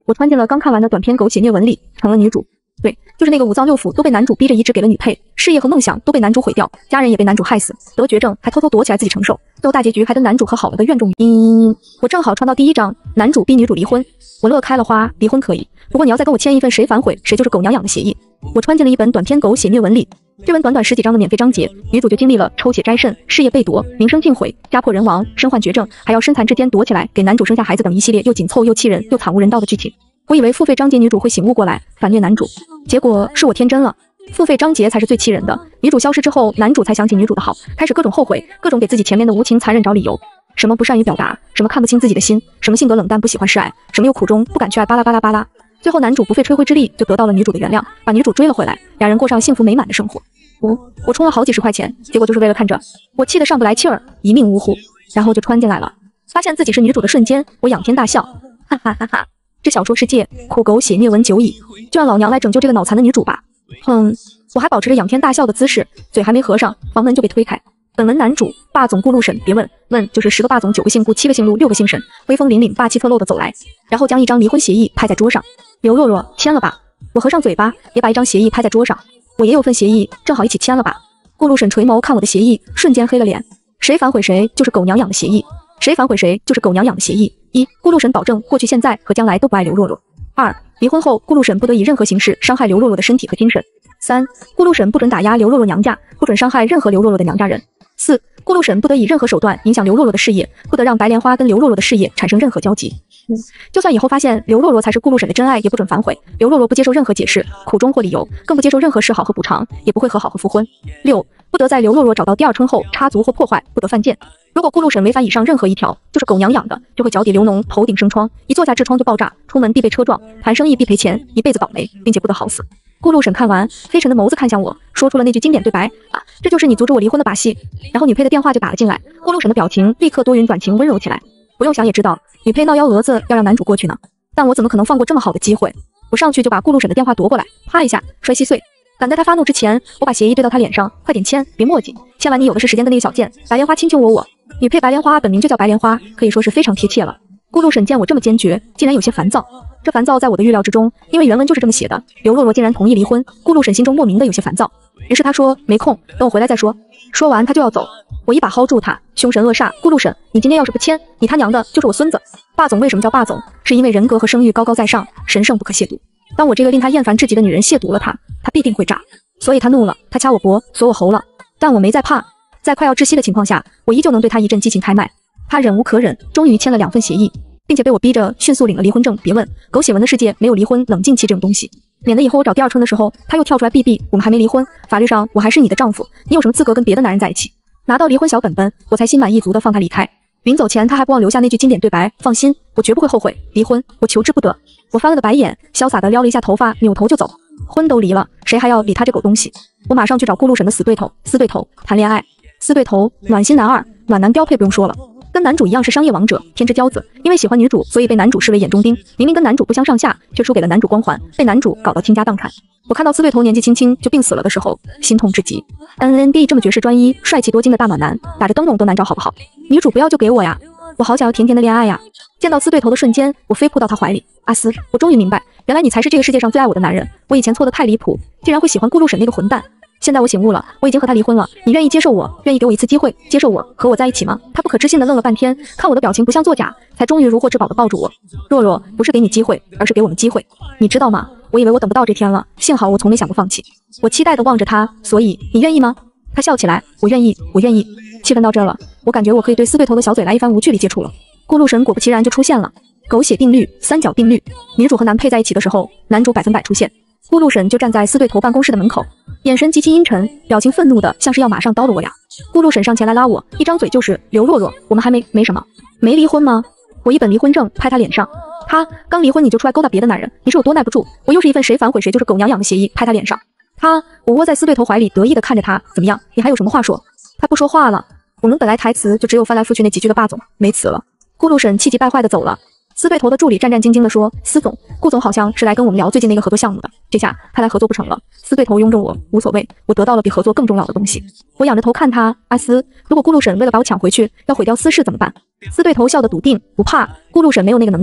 我穿进了刚看完的短篇狗血虐文里，成了女主。对，就是那个五脏六腑都被男主逼着移植给了女配，事业和梦想都被男主毁掉，家人也被男主害死，得绝症还偷偷躲起来自己承受，最后大结局还跟男主和好了的怨种我正好穿到第1章，男主逼女主离婚，我乐开了花，离婚可以，不过你要再跟我签一份谁反悔谁就是狗娘养的协议。我穿进了一本短篇狗血虐文里，这文短短10几章的免费章节，女主就经历了抽血摘肾、事业被夺、名声尽毁、家破人亡、身患绝症，还要身残志坚躲起来给男主生下孩子等一系列又紧凑又气人又惨无人道的剧情。我以为付费章节女主会醒悟过来反虐男主，结果是我天真了。付费章节才是最气人的，女主消失之后，男主才想起女主的好，开始各种后悔，各种给自己前面的无情残忍找理由，什么不善于表达，什么看不清自己的心，什么性格冷淡不喜欢示爱，什么又苦中不敢去爱，巴拉巴拉巴拉。最后男主不费吹灰之力就得到了女主的原谅，把女主追了回来，俩人过上幸福美满的生活。我充了好几十块钱，结果就是为了看这，我气得上不来气儿，一命呜呼，然后就穿进来了。发现自己是女主的瞬间，我仰天大笑，哈哈哈哈！这小说世界酷狗血虐文久矣，就让老娘来拯救这个脑残的女主吧。我还保持着仰天大笑的姿势，嘴还没合上，房门就被推开。本文男主霸总顾陆审，别问就是10个霸总9个姓顾7个姓陆6个姓沈，威风凛凛霸气侧漏的走来，然后将一张离婚协议拍在桌上。刘若若，签了吧。我合上嘴巴，也把一张协议拍在桌上。我也有份协议，正好一起签了吧。顾陆审垂眸看我的协议，瞬间黑了脸。谁反悔谁就是狗娘养的协议，谁反悔谁就是狗娘养的协议。1. 顾陆审保证过去现在和将来都不爱刘若若。2. 离婚后顾陆审不得以任何形式伤害刘若若的身体和精神。3. 顾陆审不准打压刘若若娘家，不准伤害任何刘若若的娘家人。4. 顾陆审不得以任何手段影响刘若若的事业，不得让白莲花跟刘若若的事业产生任何交集。就算以后发现刘若若才是顾陆审的真爱，也不准反悔。刘若若不接受任何解释、苦衷或理由，更不接受任何示好和补偿，也不会和好和复婚。6. 不得在刘若若找到第2春后插足或破坏，不得犯贱。如果顾陆审违反以上任何一条，就是狗娘养的，就会脚底流脓，头顶生疮，一坐下痔疮就爆炸，出门必被车撞，谈生意必赔钱，一辈子倒霉，并且不得好死。顾陆审看完，黑沉的眸子看向我，说出了那句经典对白啊，这就是你阻止我离婚的把戏。然后女配的电话就打了进来，顾陆审的表情立刻多云转晴，温柔起来。不用想也知道，女配闹幺蛾子要让男主过去呢，但我怎么可能放过这么好的机会？我上去就把顾陆审的电话夺过来，啪一下摔稀碎。赶在他发怒之前，我把协议对到他脸上，快点签，别墨迹，签完你有的是时间跟那个小贱白莲花卿卿我。女配白莲花本名就叫白莲花，可以说是非常贴切了。顾陆审见我这么坚决，竟然有些烦躁。这烦躁在我的预料之中，因为原文就是这么写的。刘若若竟然同意离婚，顾陆审心中莫名的有些烦躁。于是他说没空，等我回来再说。说完他就要走，我一把薅住他，凶神恶煞，顾陆审，你今天要是不签，你他娘的就是我孙子。霸总为什么叫霸总？是因为人格和声誉高高在上，神圣不可亵渎。当我这个令他厌烦至极的女人亵渎了他，他必定会炸。所以他怒了，他掐我脖，锁我喉了。但我没在怕，在快要窒息的情况下，我依旧能对他一阵激情开麦。他忍无可忍，终于签了2份协议，并且被我逼着迅速领了离婚证。别问，狗血文的世界没有离婚冷静期这种东西，免得以后我找第2春的时候，他又跳出来逼我们还没离婚，法律上我还是你的丈夫，你有什么资格跟别的男人在一起？拿到离婚小本本，我才心满意足的放他离开。临走前他还不忘留下那句经典对白，放心，我绝不会后悔，离婚我求之不得。我翻了个白眼，潇洒的撩了一下头发，扭头就走。婚都离了，谁还要理他这狗东西？我马上去找顾陆审的死对头，死对头谈恋爱。死对头暖心男二，暖男标配不用说了，跟男主一样是商业王者，天之骄子，因为喜欢女主，所以被男主视为眼中钉。明明跟男主不相上下，却输给了男主光环，被男主搞到倾家荡产。我看到死对头年纪轻轻就病死了的时候，心痛至极。NND 这么绝世专一、帅气多金的大暖男，打着灯笼都难找好不好？女主不要就给我呀，我好想要甜甜的恋爱呀！见到死对头的瞬间，我飞扑到他怀里。阿斯，我终于明白，原来你才是这个世界上最爱我的男人。我以前错得太离谱，竟然会喜欢顾陆审那个混蛋。现在我醒悟了，我已经和他离婚了，你愿意接受我，愿意给我一次机会，接受我和我在一起吗？他不可置信的愣了半天，看我的表情不像作假，才终于如获至宝的抱住我。若若，不是给你机会，而是给我们机会，你知道吗？我以为我等不到这天了，幸好我从没想过放弃。我期待的望着他，所以你愿意吗？他笑起来，我愿意，我愿意。气氛到这了，我感觉我可以对死对头的小嘴来一番无距离接触了。顾陆审果不其然就出现了，狗血定律，三角定律。女主和男配在一起的时候，男主100%出现。顾陆审就站在死对头办公室的门口，眼神极其阴沉，表情愤怒的像是要马上刀了我呀。顾陆审上前来拉我，一张嘴就是刘若若，我们还没什么，没离婚吗？我一本离婚证拍他脸上，他刚离婚你就出来勾搭别的男人，你是有多耐不住？我又是一份谁反悔谁就是狗娘养的协议拍他脸上，我窝在死对头怀里得意的看着他，怎么样？你还有什么话说？他不说话了。我们本来台词就只有翻来覆去那几句的霸总，没词了。顾陆审气急败坏的走了。死对头的助理战战兢兢地说：“司总，顾总好像是来跟我们聊最近那个合作项目的。”这下看来合作不成了。死对头拥着我，无所谓，我得到了比合作更重要的东西。我仰着头看他，阿斯，如果顾陆审为了把我抢回去，要毁掉私事怎么办？死对头笑得笃定，不怕，顾陆审没有那个能耐。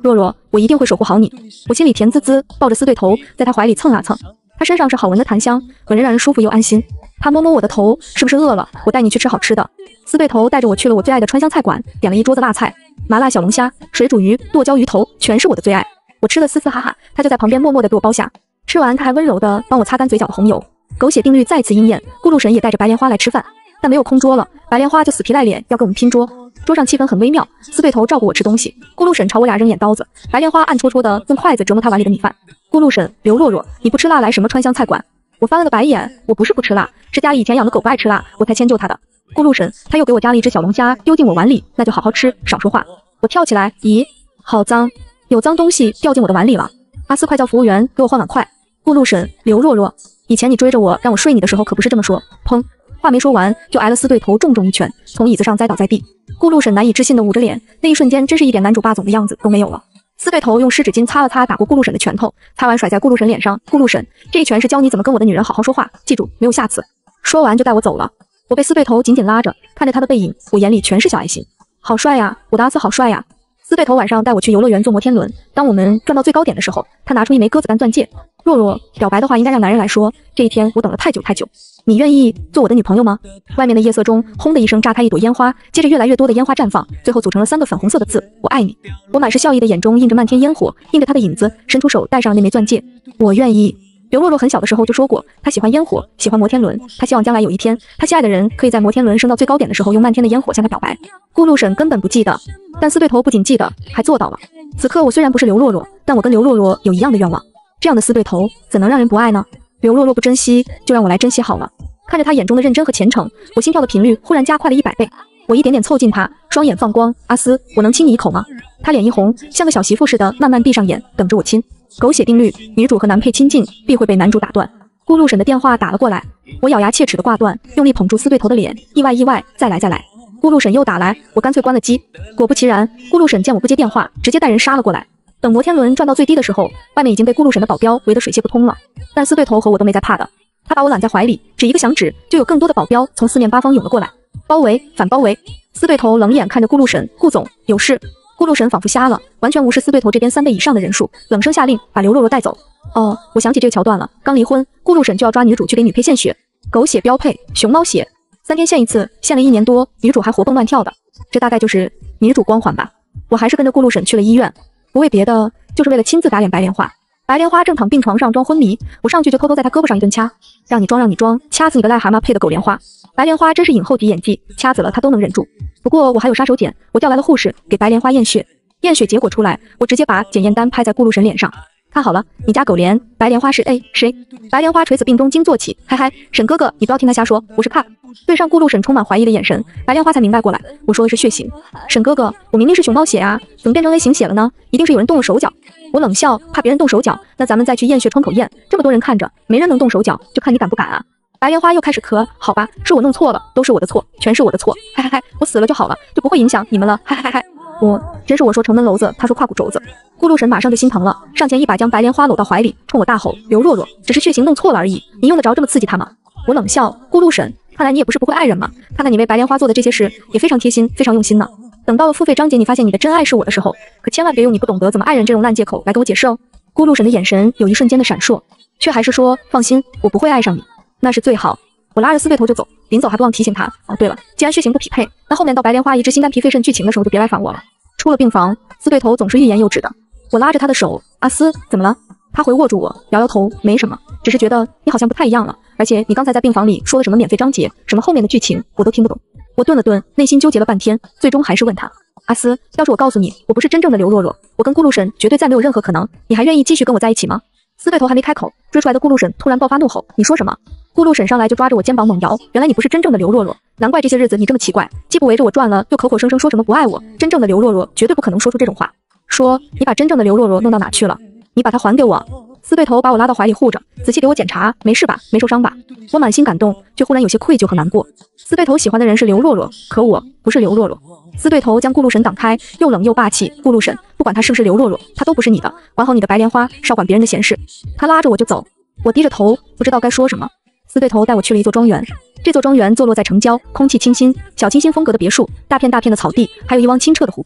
若若，我一定会守护好你。我心里甜滋滋，抱着司对头，在他怀里蹭啊蹭。他身上是好闻的檀香，闻着让人舒服又安心。他摸摸我的头，是不是饿了？我带你去吃好吃的。司对头带着我去了我最爱的川湘菜馆，点了一桌子辣菜，麻辣小龙虾、水煮鱼、剁椒鱼头，全是我的最爱。我吃得嘶嘶哈哈，他就在旁边默默地给我包下。吃完，他还温柔地帮我擦干嘴角的红油。狗血定律再次应验，顾路神也带着白莲花来吃饭，但没有空桌了，白莲花就死皮赖脸要跟我们拼桌。桌上气氛很微妙，司对头照顾我吃东西，顾路神朝我俩扔眼刀子，白莲花暗戳戳地用筷子折磨他碗里的米饭。顾路神，刘若若，你不吃辣来什么川湘菜馆？我翻了个白眼，我不是不吃辣，是家里以前养的狗不爱吃辣，我才迁就它的。顾路神，他又给我夹了一只小龙虾丢进我碗里，那就好好吃，少说话。我跳起来，咦，好脏，有脏东西掉进我的碗里了。阿斯快叫服务员给我换碗筷。顾路神，刘若若，以前你追着我让我睡你的时候可不是这么说。砰，话没说完就挨了司对头重重一拳，从椅子上栽倒在地。顾路神难以置信地捂着脸，那一瞬间真是一点男主霸总的样子都没有了。司对头用湿纸巾擦了擦打过顾路神的拳头，擦完甩在顾路神脸上。顾路神，这一拳是教你怎么跟我的女人好好说话，记住没有下次。说完就带我走了。我被司对头紧紧拉着，看着他的背影，我眼里全是小爱心。好帅呀，我的阿斯好帅呀。司对头晚上带我去游乐园坐摩天轮，当我们转到最高点的时候，他拿出一枚鸽子蛋钻戒。若若，表白的话应该让男人来说，这一天我等了太久太久，你愿意做我的女朋友吗？外面的夜色中，轰的一声炸开一朵烟花，接着越来越多的烟花绽放，最后组成了3个粉红色的字，我爱你。我满是笑意的眼中映着漫天烟火，映着他的影子，伸出手戴上了那枚钻戒。我愿意。刘若若很小的时候就说过，她喜欢烟火，喜欢摩天轮，她希望将来有一天，她心爱的人可以在摩天轮升到最高点的时候，用漫天的烟火向她表白。顾路神根本不记得，但司对头不仅记得，还做到了。此刻我虽然不是刘若若，但我跟刘若若有一样的愿望。这样的司对头怎能让人不爱呢？刘若若不珍惜，就让我来珍惜好了。看着她眼中的认真和虔诚，我心跳的频率忽然加快了100倍。我一点点凑近她，双眼放光，阿斯，我能亲你一口吗？她脸一红，像个小媳妇似的慢慢闭上眼，等着我亲。狗血定律，女主和男配亲近必会被男主打断。顾路神的电话打了过来，我咬牙切齿的挂断，用力捧住司对头的脸，意外，再来。顾路神又打来，我干脆关了机。果不其然，顾路神见我不接电话，直接带人杀了过来。等摩天轮转到最低的时候，外面已经被顾路神的保镖围得水泄不通了。但司对头和我都没在怕的，他把我揽在怀里，只一个响指，就有更多的保镖从四面八方涌了过来，包围，反包围。司对头冷眼看着顾路神，顾总有事。顾路神仿佛瞎了，完全无视司对头这边3倍以上的人数，冷声下令把刘若若带走。哦，我想起这个桥段了，刚离婚，顾路神就要抓女主去给女配献血，狗血标配，熊猫血，3天献一次，献了1年多，女主还活蹦乱跳的，这大概就是女主光环吧。我还是跟着顾路神去了医院，不为别的，就是为了亲自打脸白莲花。白莲花正躺病床上装昏迷，我上去就偷偷在她胳膊上一顿掐，让你装，掐死你个癞蛤蟆配的狗莲花。白莲花真是影后级演技，掐死了她都能忍住。不过我还有杀手锏，我叫来了护士给白莲花验血，验血结果出来，我直接把检验单拍在顾路神脸上。看好了，你家狗莲，白莲花是 A 谁？白莲花垂死病中惊坐起，嗨嗨，沈哥哥，你不要听他瞎说，我是怕。对上顾路神充满怀疑的眼神，白莲花才明白过来，我说的是血型。沈哥哥，我明明是熊猫血啊，怎么变成 A 型血了呢？一定是有人动了手脚。我冷笑，怕别人动手脚，那咱们再去验血窗口验，这么多人看着，没人能动手脚，就看你敢不敢啊。白莲花又开始咳，好吧，是我弄错了，都是我的错，全是我的错，嗨嗨嗨，我死了就好了，就不会影响你们了，嗨嗨嗨。真是我说城门楼子，他说胯骨轴子。顾路神马上就心疼了，上前一把将白莲花搂到怀里，冲我大吼：刘若若，只是血型弄错了而已，你用得着这么刺激他吗？我冷笑，顾路神，看来你也不是不会爱人嘛，看看你为白莲花做的这些事也非常贴心，非常用心呢。等到了付费章节，你发现你的真爱是我的时候，可千万别用你不懂得怎么爱人这种烂借口来给我解释哦。顾路神的眼神有一瞬间的闪烁，却还是说，放心，我不会爱上你，那是最好。我拉着司对头就走，临走还不忘提醒他，哦对了，既然血型不匹配，那后面到白莲花移植心肝脾肺肾剧情的时候就别来烦我了。出了病房，司对头总是欲言又止的，我拉着他的手，阿斯怎么了？他回握住我，摇摇头，没什么，只是觉得你好像不太一样了，而且你刚才在病房里说了什么免费章节，什么后面的剧情我都听不懂。我顿了顿，内心纠结了半天，最终还是问他，阿斯，要是我告诉你我不是真正的刘若若，我跟顾路神绝对再没有任何可能，你还愿意继续跟我在一起吗？司对头还没开口，追出来的顾路神突然爆发怒吼，你说什么？顾路神上来就抓着我肩膀猛摇，原来你不是真正的刘若若，难怪这些日子你这么奇怪，既不围着我转了，又口口声声说什么不爱我，真正的刘若若绝对不可能说出这种话。说你把真正的刘若若弄到哪去了？你把她还给我。司对头把我拉到怀里护着，仔细给我检查，没事吧？没受伤吧？我满心感动，却忽然有些愧疚和难过。司对头喜欢的人是刘若若，可我不是刘若若。司对头将顾路神挡开，又冷又霸气，顾路神，不管他是不是刘若若，他都不是你的，管好你的白莲花，少管别人的闲事。他拉着我就走，我低着头，不知道该说什么。司对头带我去了一座庄园，这座庄园坐落在城郊，空气清新，小清新风格的别墅，大片大片的草地，还有一汪清澈的湖泊。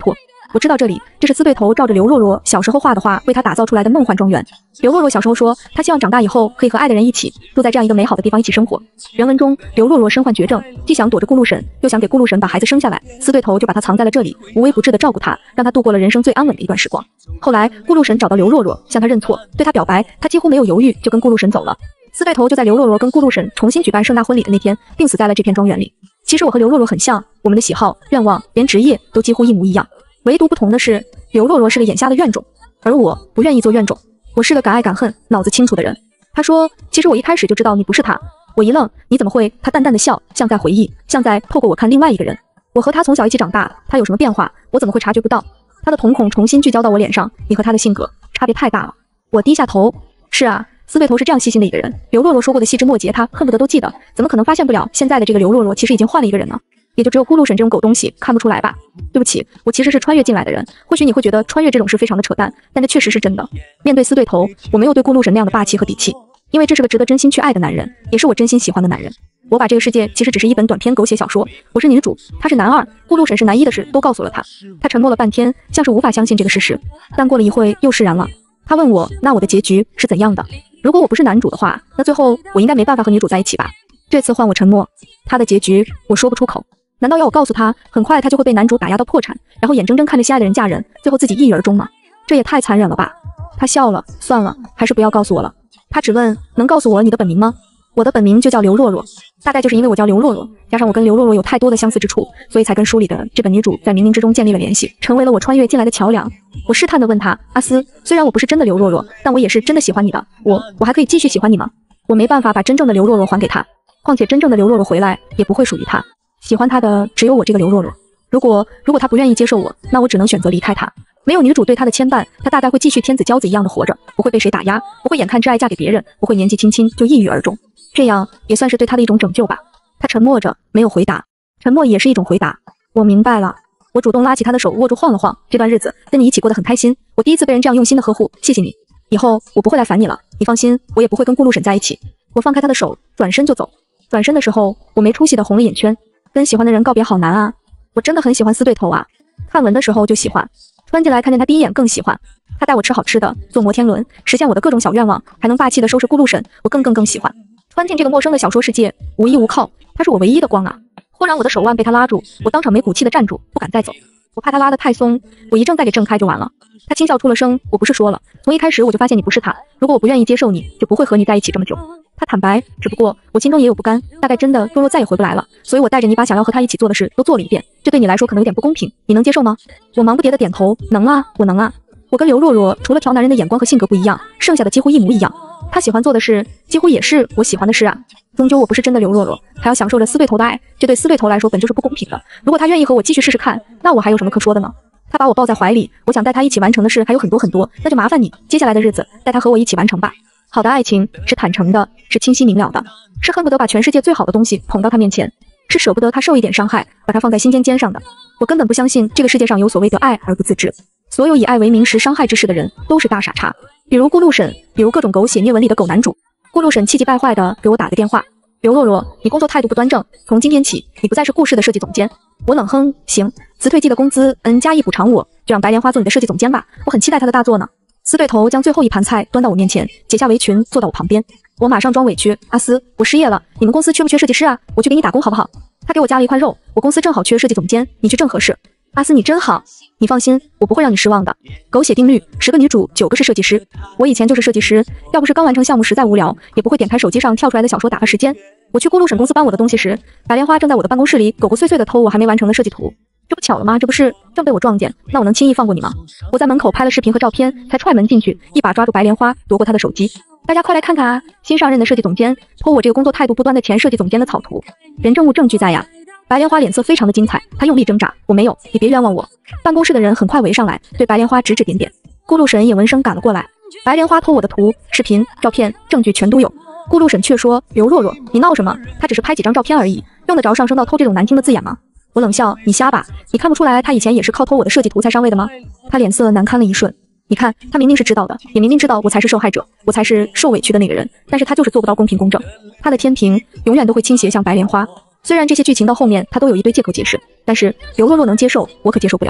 我知道这里，这是司对头照着刘若若小时候画的画为她打造出来的梦幻庄园。刘若若小时候说，她希望长大以后可以和爱的人一起住在这样一个美好的地方一起生活。原文中，刘若若身患绝症，既想躲着顾禄婶，又想给顾禄婶把孩子生下来，司对头就把她藏在了这里，无微不至的照顾她，让她度过了人生最安稳的一段时光。后来，顾禄婶找到刘若若，向她认错，对她表白，她几乎没有犹豫就跟顾禄婶走了。司对头就在刘若若跟顾禄婶重新举办盛大婚礼的那天，病死在了这片庄园里。其实我和刘若若很像，我们的喜好、愿望，连职业都几乎一模一样。唯独不同的是，刘若若是个眼瞎的怨种，而我不愿意做怨种，我是个敢爱敢恨、脑子清楚的人。他说，其实我一开始就知道你不是他。我一愣，你怎么会？他淡淡的笑，像在回忆，像在透过我看另外一个人。我和他从小一起长大，他有什么变化，我怎么会察觉不到？他的瞳孔重新聚焦到我脸上，你和他的性格差别太大了。我低下头，是啊，司对头是这样细心的一个人，刘若若说过的细枝末节，他恨不得都记得，怎么可能发现不了现在的这个刘若若其实已经换了一个人呢？也就只有顾禄婶这种狗东西看不出来吧。对不起，我其实是穿越进来的人，或许你会觉得穿越这种事非常的扯淡，但这确实是真的。面对司对头，我没有对顾禄婶那样的霸气和底气，因为这是个值得真心去爱的男人，也是我真心喜欢的男人。我把这个世界其实只是一本短篇狗血小说，我是女主，他是男二，顾禄婶是男一的事都告诉了他。他沉默了半天，像是无法相信这个事实，但过了一会又释然了。他问我，那我的结局是怎样的？如果我不是男主的话，那最后我应该没办法和女主在一起吧？这次换我沉默，他的结局我说不出口。难道要我告诉他，很快他就会被男主打压到破产，然后眼睁睁看着心爱的人嫁人，最后自己抑郁而终吗？这也太残忍了吧。他笑了，算了，还是不要告诉我了。他只问，能告诉我你的本名吗？我的本名就叫刘若若，大概就是因为我叫刘若若，加上我跟刘若若有太多的相似之处，所以才跟书里的这本女主在冥冥之中建立了联系，成为了我穿越进来的桥梁。我试探地问他，阿斯，虽然我不是真的刘若若，但我也是真的喜欢你的，我还可以继续喜欢你吗？我没办法把真正的刘若若还给他，况且真正的刘若若回来也不会属于他，喜欢他的只有我这个刘若若。如果他不愿意接受我，那我只能选择离开他。没有女主对他的牵绊，他大概会继续天子骄子一样的活着，不会被谁打压，不会眼看挚爱嫁给别人，不会年纪轻轻就抑郁而终。这样也算是对他的一种拯救吧。他沉默着，没有回答。沉默也是一种回答。我明白了。我主动拉起他的手，握住晃了晃。这段日子跟你一起过得很开心，我第一次被人这样用心的呵护，谢谢你。以后我不会来烦你了，你放心，我也不会跟顾禄婶在一起。我放开他的手，转身就走。转身的时候，我没出息的红了眼圈。跟喜欢的人告别好难啊。我真的很喜欢司对头啊。看文的时候就喜欢，穿进来看见他第一眼更喜欢。他带我吃好吃的，坐摩天轮，实现我的各种小愿望，还能霸气的收拾顾禄婶，我更喜欢。穿进这个陌生的小说世界，无依无靠，他是我唯一的光啊！忽然我的手腕被他拉住，我当场没骨气的站住，不敢再走。我怕他拉得太松，我一挣再给挣开就完了。他轻笑出了声，我不是说了，从一开始我就发现你不是他，如果我不愿意接受你，就不会和你在一起这么久。他坦白，只不过我心中也有不甘，大概真的若若再也回不来了，所以我带着你把想要和他一起做的事都做了一遍，这对你来说可能有点不公平，你能接受吗？我忙不迭的点头，能啊，我能啊。我跟刘若若除了调男人的眼光和性格不一样，剩下的几乎一模一样。他喜欢做的事，几乎也是我喜欢的事啊。终究我不是真的刘若若，还要享受着司对头的爱，这对司对头来说本就是不公平的。如果他愿意和我继续试试看，那我还有什么可说的呢？他把我抱在怀里，我想带他一起完成的事还有很多，那就麻烦你，接下来的日子带他和我一起完成吧。好的爱情是坦诚的，是清晰明了的，是恨不得把全世界最好的东西捧到他面前，是舍不得他受一点伤害，把他放在心尖上的。我根本不相信这个世界上有所谓的爱而不自知，所有以爱为名实伤害之事的人都是大傻叉，比如顾禄婶，比如各种狗血虐文里的狗男主。顾禄婶气急败坏的给我打个电话，刘若若，你工作态度不端正，从今天起你不再是顾氏的设计总监。我冷哼，行，辞退季的工资N+1补偿我，就让白莲花做你的设计总监吧，我很期待他的大作呢。司对头将最后一盘菜端到我面前，解下围裙坐到我旁边。我马上装委屈，阿斯，我失业了，你们公司缺不缺设计师啊？我去给你打工好不好？他给我夹了一块肉，我公司正好缺设计总监，你去正合适。阿斯你真好，你放心，我不会让你失望的。狗血定律，10个女主9个是设计师，我以前就是设计师，要不是刚完成项目实在无聊，也不会点开手机上跳出来的小说打发时间。我去顾禄婶公司搬我的东西时，白莲花正在我的办公室里狗狗碎碎的偷我还没完成的设计图。这不巧了吗？这不是正被我撞见，那我能轻易放过你吗？我在门口拍了视频和照片，才踹门进去，一把抓住白莲花，夺过她的手机。大家快来看看啊！新上任的设计总监偷我这个工作态度不端的前设计总监的草图，人证物证俱在呀！白莲花脸色非常的精彩，她用力挣扎，我没有，你别冤枉我。办公室的人很快围上来，对白莲花指指点点。顾禄婶也闻声赶了过来。白莲花偷我的图、视频、照片，证据全都有。顾禄婶却说：“刘若若，你闹什么？他只是拍几张照片而已，用得着上升到偷这种难听的字眼吗？”我冷笑：“你瞎吧？你看不出来他以前也是靠偷我的设计图才上位的吗？”他脸色难堪了一瞬。你看，他明明是知道的，也明明知道我才是受害者，我才是受委屈的那个人，但是他就是做不到公平公正。他的天平永远都会倾斜向白莲花。虽然这些剧情到后面他都有一堆借口解释，但是刘若若能接受，我可接受不了。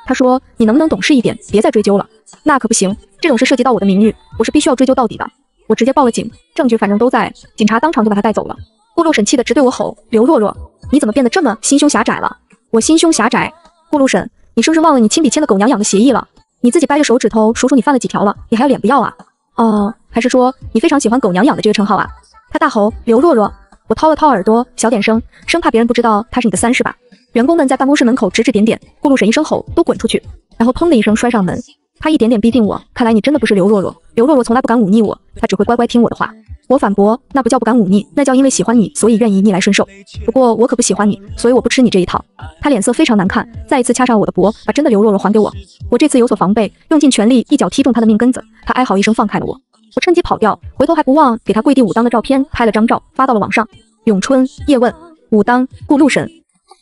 他说你能不能懂事一点，别再追究了。那可不行，这种事涉及到我的名誉，我是必须要追究到底的。我直接报了警，证据反正都在，警察当场就把他带走了。顾陆审气得直对我吼：刘若若，你怎么变得这么心胸狭窄了？我心胸狭窄？顾陆审，你是不是忘了你亲笔签的狗娘养的协议了？你自己掰着手指头数数你犯了几条了，你还有脸不要啊？哦，还是说你非常喜欢狗娘养的这个称号啊？他大吼：刘若若！我掏了掏耳朵，小点声，生怕别人不知道他是你的三是吧？员工们在办公室门口指指点点，顾陆审一声吼：都滚出去！然后砰的一声摔上门。他一点点逼近我，看来你真的不是刘若若。刘若若从来不敢忤逆我，她只会乖乖听我的话。我反驳，那不叫不敢忤逆，那叫因为喜欢你，所以愿意逆来顺受。不过我可不喜欢你，所以我不吃你这一套。他脸色非常难看，再一次掐上我的脖，把真的刘若若还给我。我这次有所防备，用尽全力一脚踢中他的命根子，他哀嚎一声放开了我。我趁机跑掉，回头还不忘给他跪地武当的照片拍了张照发到了网上。咏春叶问武当顾陆审。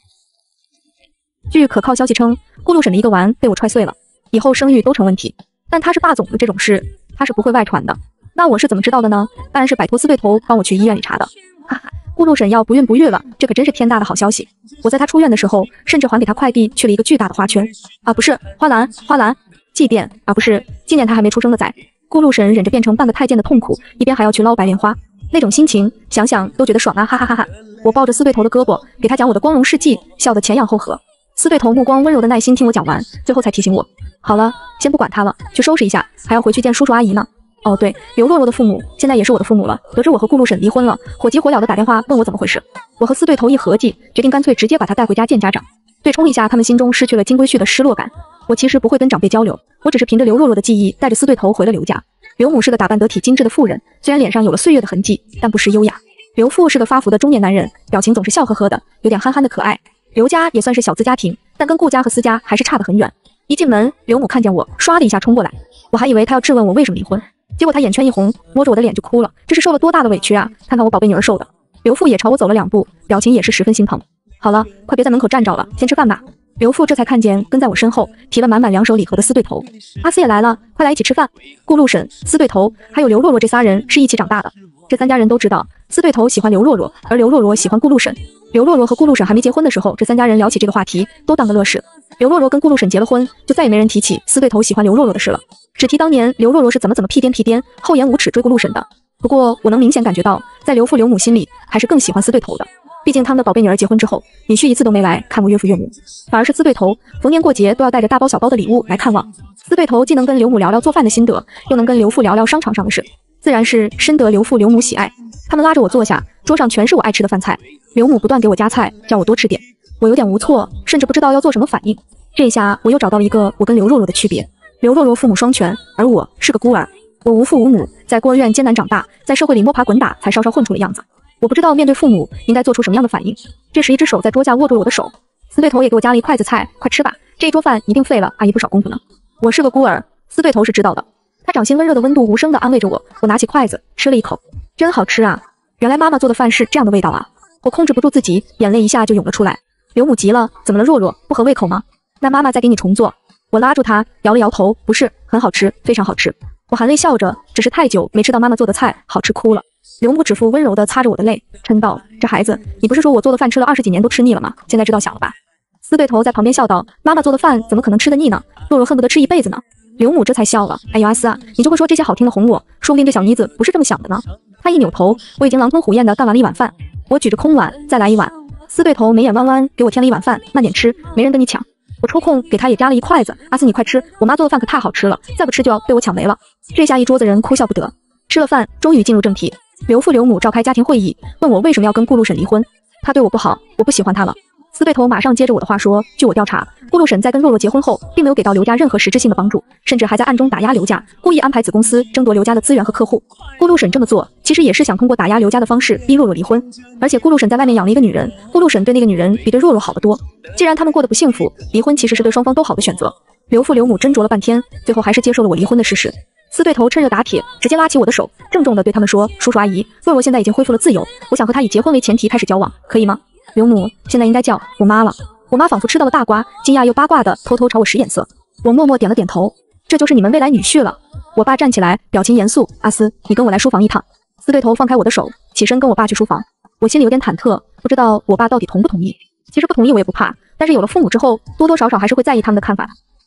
据可靠消息称，顾陆审的一个丸被我踹碎了，以后声誉都成问题。但他是霸总的这种事，他是不会外传的。那我是怎么知道的呢？当然是摆脱司对头帮我去医院里查的。哈哈，顾陆审要不孕不育了，这可真是天大的好消息。我在他出院的时候，甚至还给他快递去了一个巨大的花圈。啊，不是花篮，祭奠啊，不是纪念他还没出生的崽。顾陆审忍着变成半个太监的痛苦，一边还要去捞白莲花，那种心情想想都觉得爽啊！哈哈哈哈！我抱着司对头的胳膊，给他讲我的光荣事迹，笑得前仰后合。司对头目光温柔的耐心听我讲完，最后才提醒我：好了，先不管他了，去收拾一下，还要回去见叔叔阿姨呢。哦对，刘若若的父母现在也是我的父母了。得知我和顾陆审离婚了，火急火燎的打电话问我怎么回事。我和司对头一合计，决定干脆直接把他带回家见家长，对冲一下他们心中失去了金龟婿的失落感。我其实不会跟长辈交流，我只是凭着刘若若的记忆，带着司对头回了刘家。刘母是个打扮得体精致的妇人，虽然脸上有了岁月的痕迹，但不失优雅。刘父是个发福的中年男人，表情总是笑呵呵的，有点憨憨的可爱。刘家也算是小资家庭，但跟顾家和司家还是差得很远。一进门，刘母看见我，唰的一下冲过来，我还以为她要质问我为什么离婚，结果她眼圈一红，摸着我的脸就哭了。这是受了多大的委屈啊！看看我宝贝女儿受的。刘父也朝我走了2步，表情也是十分心疼。好了，快别在门口站着了，先吃饭吧。刘父这才看见跟在我身后提了满满2手礼盒的司对头。阿斯也来了，快来一起吃饭。顾陆审、司对头还有刘若若这3人是一起长大的，这3家人都知道司对头喜欢刘若若，而刘若若喜欢顾陆审。刘若若和顾陆审还没结婚的时候，这3家人聊起这个话题都当个乐事。刘若若跟顾陆审结了婚，就再也没人提起司对头喜欢刘若若的事了，只提当年刘若若是怎么屁颠，厚颜无耻追顾陆审的。不过我能明显感觉到，在刘父刘母心里还是更喜欢司对头的。毕竟他们的宝贝女儿结婚之后，女婿一次都没来看过岳父岳母，反而是司对头逢年过节都要带着大包小包的礼物来看望。司对头既能跟刘母聊聊做饭的心得，又能跟刘父聊聊商场上的事，自然是深得刘父刘母喜爱。他们拉着我坐下，桌上全是我爱吃的饭菜，刘母不断给我夹菜，叫我多吃点。我有点无措，甚至不知道要做什么反应。这下我又找到了一个我跟刘若若的区别。刘若若父母双全，而我是个孤儿，我无父无母，在孤儿院艰难长大，在社会里摸爬滚打，才稍稍混出了样子。我不知道面对父母应该做出什么样的反应。这时一只手在桌下握住了我的手，司对头也给我夹了一筷子菜，快吃吧，这一桌饭一定费了阿姨不少功夫呢。我是个孤儿，司对头是知道的，他掌心温热的温度无声地安慰着我。我拿起筷子吃了一口，真好吃啊！原来妈妈做的饭是这样的味道啊！我控制不住自己，眼泪一下就涌了出来。刘母急了，怎么了若若，不合胃口吗？那妈妈再给你重做。我拉住她，摇了摇头，不是，很好吃，非常好吃。我含泪笑着，只是太久没吃到妈妈做的菜，好吃哭了。刘母指腹温柔地擦着我的泪，嗔道：这孩子，你不是说我做的饭吃了20几年都吃腻了吗？现在知道想了吧？司对头在旁边笑道：妈妈做的饭怎么可能吃得腻呢？若若恨不得吃一辈子呢。刘母这才笑了，哎呦阿斯啊，你就会说这些好听的哄我，说不定这小妮子不是这么想的呢。他一扭头，我已经狼吞虎咽地干完了一碗饭。我举着空碗，再来一碗。司对头眉眼弯弯，给我添了一碗饭，慢点吃，没人跟你抢。我抽空给他也夹了一筷子，阿斯你快吃，我妈做的饭可太好吃了，再不吃就要被我抢没了。这下一桌子人哭笑不得。吃了饭，终于进入正题。刘父刘母召开家庭会议，问我为什么要跟顾陆审离婚。他对我不好，我不喜欢他了。司对头马上接着我的话说，据我调查，顾陆审在跟若若结婚后，并没有给到刘家任何实质性的帮助，甚至还在暗中打压刘家，故意安排子公司争夺刘家的资源和客户。顾陆审这么做，其实也是想通过打压刘家的方式逼若若离婚。而且顾陆审在外面养了一个女人，顾陆审对那个女人比对若若好得多。既然他们过得不幸福，离婚其实是对双方都好的选择。刘父刘母斟酌了半天，最后还是接受了我离婚的事实。司对头趁热打铁，直接拉起我的手，郑重地对他们说：叔叔阿姨，若若现在已经恢复了自由，我想和她以结婚为前提开始交往，可以吗？刘母现在应该叫我妈了。我妈仿佛吃到了大瓜，惊讶又八卦的偷偷朝我使眼色。我默默点了点头。这就是你们未来女婿了。我爸站起来，表情严肃：阿斯，你跟我来书房一趟。司对头放开我的手，起身跟我爸去书房。我心里有点忐忑，不知道我爸到底同不同意。其实不同意我也不怕，但是有了父母之后，多多少少还是会在意他们的看法。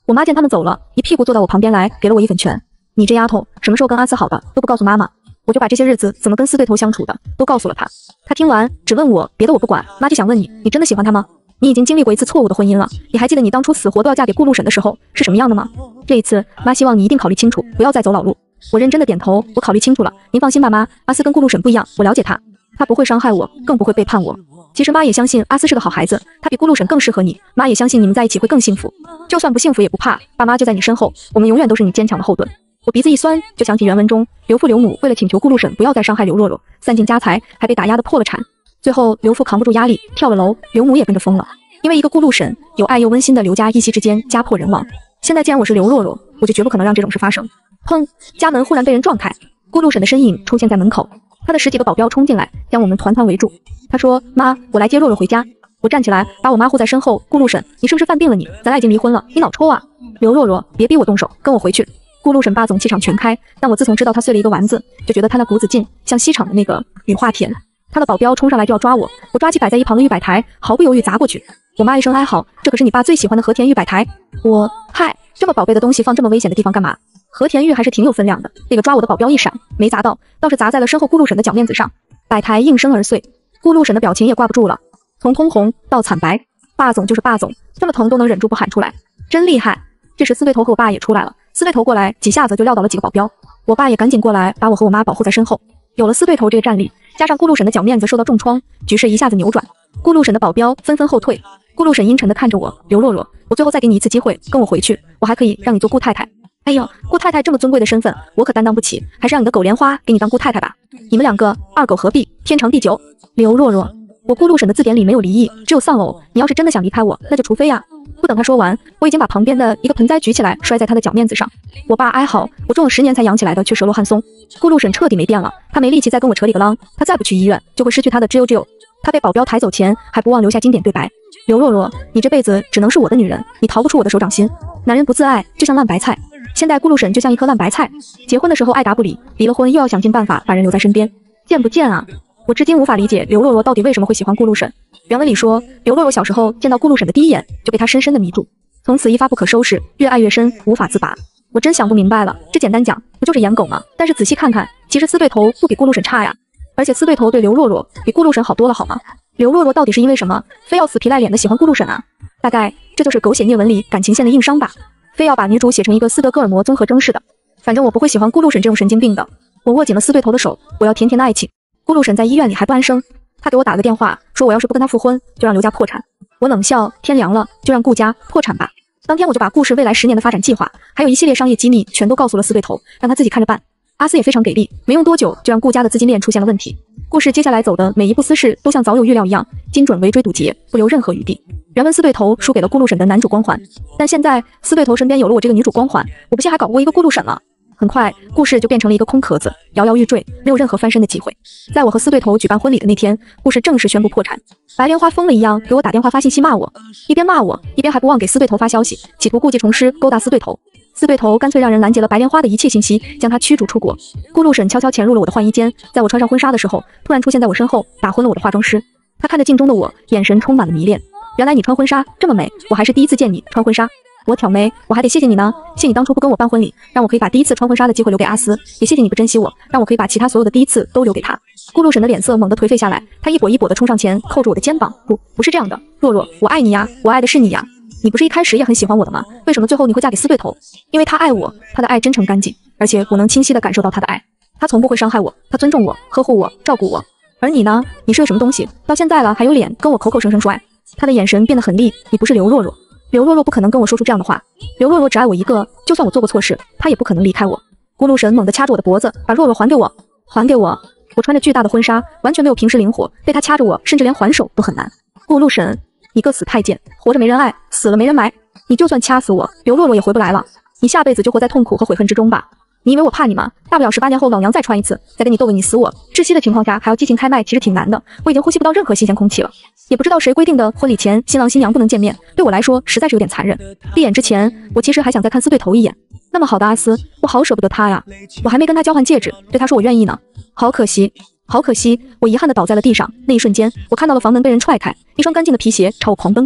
我妈见他们走了，一屁股坐到我旁边来，给了我一粉拳。你这丫头，什么时候跟阿斯好的都不告诉妈妈？我就把这些日子怎么跟四对头相处的都告诉了她。她听完只问我，别的我不管，妈就想问你，你真的喜欢他吗？你已经经历过一次错误的婚姻了，你还记得你当初死活都要嫁给顾路婶的时候是什么样的吗？这一次，妈希望你一定考虑清楚，不要再走老路。我认真的点头，我考虑清楚了，您放心吧妈，阿斯跟顾路婶不一样，我了解他，他不会伤害我，更不会背叛我。其实妈也相信阿斯是个好孩子，他比顾路婶更适合你，妈也相信你们在一起会更幸福。就算不幸福也不怕，爸妈就在你身后，我们永远都是你坚强的后盾。我鼻子一酸，就想起原文中刘父刘母为了请求顾路婶不要再伤害刘若若，散尽家财，还被打压得破了产。最后刘父扛不住压力跳了楼，刘母也跟着疯了。因为一个顾路婶，有爱又温馨的刘家一夕之间家破人亡。现在既然我是刘若若，我就绝不可能让这种事发生。砰！家门忽然被人撞开，顾路婶的身影出现在门口，她的10几个保镖冲进来，将我们团团围住。她说：“妈，我来接若若回家。”我站起来，把我妈护在身后。顾路婶，你是不是犯病了你？咱俩已经离婚了，你脑抽啊！刘若若，别逼我动手，跟我回去。顾路婶霸总气场全开，但我自从知道她碎了一个丸子，就觉得她那股子劲像西厂的那个羽化田。她的保镖冲上来就要抓我，我抓起摆在一旁的玉摆台，毫不犹豫砸过去。我妈一声哀嚎，这可是你爸最喜欢的和田玉摆台。嗨，这么宝贝的东西放这么危险的地方干嘛？和田玉还是挺有分量的。那个抓我的保镖一闪，没砸到，倒是砸在了身后顾路婶的脚面子上，摆台应声而碎。顾路婶的表情也挂不住了，从通红到惨白。霸总就是霸总，这么疼都能忍住不喊出来，真厉害。这时四对头和我爸也出来了，四对头过来几下子就撂倒了几个保镖，我爸也赶紧过来把我和我妈保护在身后。有了四对头这个战力，加上顾路婶的脚面子受到重创，局势一下子扭转。顾路婶的保镖纷纷后退。顾路婶阴沉地看着我，刘若若，我最后再给你一次机会，跟我回去，我还可以让你做顾太太。哎呦，顾太太这么尊贵的身份，我可担当不起，还是让你的狗莲花给你当顾太太吧。你们两个二狗合璧，天长地久。刘若若，我顾路婶的字典里没有离异，只有丧偶。你要是真的想离开我，那就除非呀。不等他说完，我已经把旁边的一个盆栽举起来，摔在他的脚面子上。我爸哀嚎，我种了10年才养起来的，却折落汉松。顾路婶彻底没电了，他没力气再跟我扯里个啷，他再不去医院，就会失去他的知友。他被保镖抬走前，还不忘留下经典对白：刘若若，你这辈子只能是我的女人，你逃不出我的手掌心。男人不自爱，就像烂白菜。现在顾路婶就像一颗烂白菜，结婚的时候爱答不理，离了婚又要想尽办法把人留在身边，贱不贱啊？我至今无法理解刘若若到底为什么会喜欢顾路婶。原文里说，刘若若小时候见到顾路婶的第一眼，就被她深深的迷住，从此一发不可收拾，越爱越深，无法自拔。我真想不明白了，这简单讲不就是颜狗吗？但是仔细看看，其实四对头不比顾路婶差呀，而且四对头对刘若若比顾路婶好多了，好吗？刘若若到底是因为什么，非要死皮赖脸的喜欢顾路婶啊？大概这就是狗血孽文里感情线的硬伤吧，非要把女主写成一个斯德哥尔摩综合征似的。反正我不会喜欢顾路婶这种神经病的。我握紧了四对头的手，我要甜甜的爱情。顾路婶在医院里还不安生，她给我打了个电话，说我要是不跟她复婚，就让刘家破产。我冷笑，天凉了，就让顾家破产吧。当天我就把顾氏未来10年的发展计划，还有一系列商业机密全都告诉了四对头，让他自己看着办。阿斯也非常给力，没用多久就让顾家的资金链出现了问题。顾氏接下来走的每一步私事都像早有预料一样，精准围追堵截，不留任何余地。原文四对头输给了顾路婶的男主光环，但现在四对头身边有了我这个女主光环，我不信还搞不过一个顾路婶了。很快，顾氏就变成了一个空壳子，摇摇欲坠，没有任何翻身的机会。在我和四对头举办婚礼的那天，顾氏正式宣布破产。白莲花疯了一样给我打电话发信息骂我，一边骂我，一边还不忘给四对头发消息，企图故技重施，勾搭四对头。四对头干脆让人拦截了白莲花的一切信息，将她驱逐出国。顾路婶悄悄潜入了我的换衣间，在我穿上婚纱的时候，突然出现在我身后，打昏了我的化妆师。她看着镜中的我，眼神充满了迷恋。原来你穿婚纱这么美，我还是第一次见你穿婚纱。我挑眉，我还得谢谢你呢，谢你当初不跟我办婚礼，让我可以把第一次穿婚纱的机会留给阿斯，也谢谢你不珍惜我，让我可以把其他所有的第一次都留给他。顾路婶的脸色猛地颓废下来，她一跛一跛地冲上前，扣住我的肩膀，不是这样的，若若，我爱你呀，我爱的是你呀。你不是一开始也很喜欢我的吗？为什么最后你会嫁给四对头？因为他爱我，他的爱真诚干净，而且我能清晰地感受到他的爱，他从不会伤害我，他尊重我，呵护我，照顾我。而你呢？你是个什么东西？到现在了还有脸跟我口口声声说爱？他的眼神变得很厉，你不是刘若若。刘若若不可能跟我说出这样的话，刘若若只爱我一个，就算我做过错事，她也不可能离开我。顾路婶猛地掐住我的脖子，把若若还给我，还给我！我穿着巨大的婚纱，完全没有平时灵活，被她掐着我，甚至连还手都很难。顾路婶，你个死太监，活着没人爱，死了没人埋，你就算掐死我，刘若若也回不来了，你下辈子就活在痛苦和悔恨之中吧。你以为我怕你吗？大不了18年后老娘再穿一次，再跟你斗个你死我窒息的情况下还要激情开麦，其实挺难的，我已经呼吸不到任何新鲜空气了。也不知道谁规定的婚礼前新郎新娘不能见面，对我来说实在是有点残忍。闭眼之前，我其实还想再看四对头一眼。那么好的阿斯，我好舍不得他呀，我还没跟他交换戒指，对他说我愿意呢。好可惜，好可惜，我遗憾地倒在了地上。那一瞬间，我看到了房门被人踹开，一双干净的皮鞋朝我狂奔过来。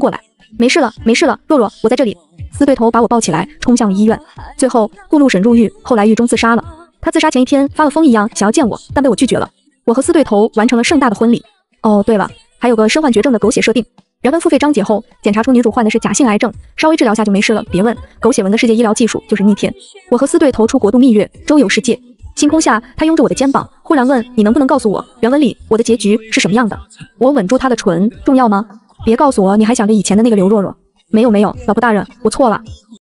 没事了，没事了，若若，我在这里。司对头把我抱起来，冲向了医院。最后，顾陆沈入狱，后来狱中自杀了。他自杀前一天发了疯一样想要见我，但被我拒绝了。我和司对头完成了盛大的婚礼。哦，对了，还有个身患绝症的狗血设定。原文付费章节后，检查出女主患的是假性癌症，稍微治疗下就没事了。别问，狗血文的世界医疗技术就是逆天。我和司对头出国度蜜月，周游世界。星空下，他拥着我的肩膀，忽然问：“你能不能告诉我，原文里我的结局是什么样的？”我吻住他的唇，重要吗？别告诉我你还想着以前的那个刘若若。没有，老婆大人，我错了。